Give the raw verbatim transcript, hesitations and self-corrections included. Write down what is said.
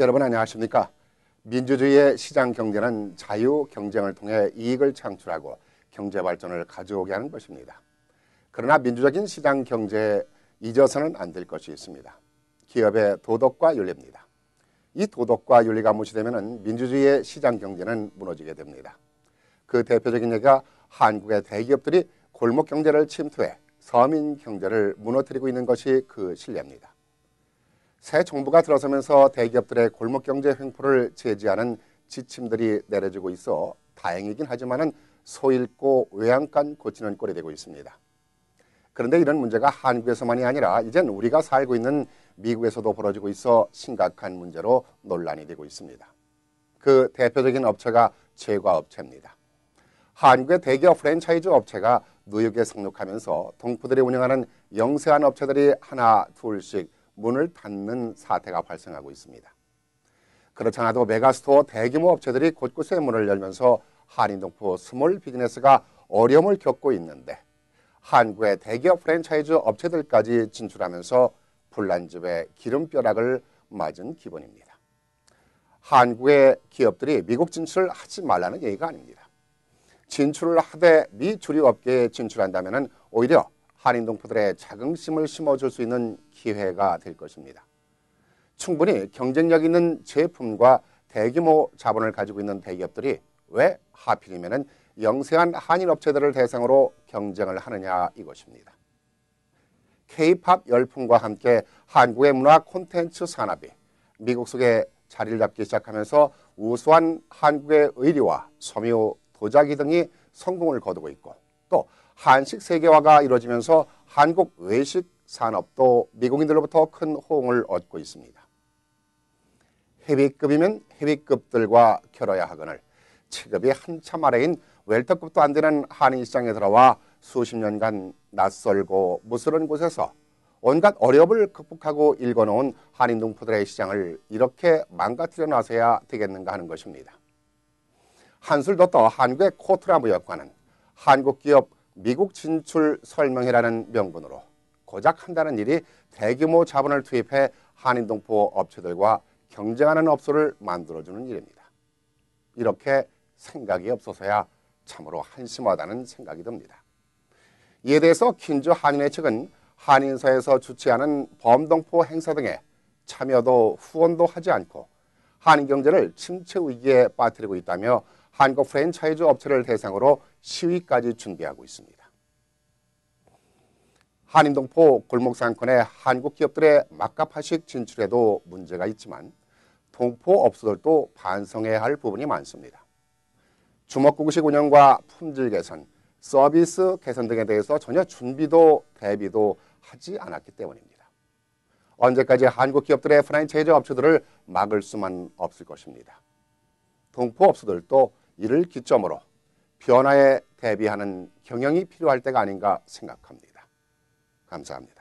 여러분 안녕하십니까? 민주주의의 시장 경제는 자유 경쟁을 통해 이익을 창출하고 경제 발전을 가져오게 하는 것입니다. 그러나 민주적인 시장 경제에 잊어서는 안 될 것이 있습니다. 기업의 도덕과 윤리입니다. 이 도덕과 윤리가 무시되면 민주주의의 시장 경제는 무너지게 됩니다. 그 대표적인 예가 한국의 대기업들이 골목 경제를 침투해 서민 경제를 무너뜨리고 있는 것이 그 실례입니다. 새 정부가 들어서면서 대기업들의 골목 경제 횡포를 제지하는 지침들이 내려지고 있어 다행이긴 하지만은 소 잃고 외양간 고치는 꼴이 되고 있습니다. 그런데 이런 문제가 한국에서만이 아니라 이젠 우리가 살고 있는 미국에서도 벌어지고 있어 심각한 문제로 논란이 되고 있습니다. 그 대표적인 업체가 제과업체입니다. 한국의 대기업 프랜차이즈 업체가 뉴욕에 상륙하면서 동포들이 운영하는 영세한 업체들이 하나 둘씩 문을 닫는 사태가 발생하고 있습니다. 그렇지 않아도 메가스토어 대규모 업체들이 곳곳에 문을 열면서 한인동포 스몰 비즈니스가 어려움을 겪고 있는데 한국의 대기업 프랜차이즈 업체들까지 진출하면서 불난집에 기름벼락을 맞은 기분입니다. 한국의 기업들이 미국 진출을 하지 말라는 얘기가 아닙니다. 진출을 하되 미 주류업계에 진출한다면 오히려 한인동포들의 자긍심을 심어줄 수 있는 기회가 될 것입니다. 충분히 경쟁력 있는 제품과 대규모 자본을 가지고 있는 대기업들이 왜 하필이면 영세한 한인업체들을 대상으로 경쟁을 하느냐 이것입니다. K-팝 열풍과 함께 한국의 문화 콘텐츠 산업이 미국 속에 자리를 잡기 시작하면서 우수한 한국의 의류와 섬유, 도자기 등이 성공을 거두고 있고 또 한식 세계화가 이루어지면서 한국 외식 산업도 미국인들로부터 큰 호응을 얻고 있습니다. 헤비급이면 헤비급들과 겨뤄야 하거늘 체급이 한참 아래인 웰터급도 안 되는 한인 시장에 들어와 수십 년간 낯설고 무스러운 곳에서 온갖 어려움을 극복하고 일궈놓은 한인 동포들의 시장을 이렇게 망가뜨려 놔서야 되겠는가 하는 것입니다. 한술 더 떠 한국의 코트라 무역과는 한국 기업 미국 진출 설명회라는 명분으로 고작 한다는 일이 대규모 자본을 투입해 한인동포 업체들과 경쟁하는 업소를 만들어주는 일입니다. 이렇게 생각이 없어서야 참으로 한심하다는 생각이 듭니다. 이에 대해서 킨즈 한인회 측은 한인사에서 주최하는 범동포 행사 등에 참여도 후원도 하지 않고 한인 경제를 침체 위기에 빠뜨리고 있다며 한국 프랜차이즈 업체를 대상으로 시위까지 준비하고 있습니다. 한인동포 골목상권의 한국 기업들의 막가파식 진출에도 문제가 있지만 동포 업소들도 반성해야 할 부분이 많습니다. 주먹구구식 운영과 품질 개선, 서비스 개선 등에 대해서 전혀 준비도 대비도 하지 않았기 때문입니다. 언제까지 한국 기업들의 프랜차이즈 업체들을 막을 수만 없을 것입니다. 동포 업소들도 이를 기점으로 변화에 대비하는 경영이 필요할 때가 아닌가 생각합니다. 감사합니다.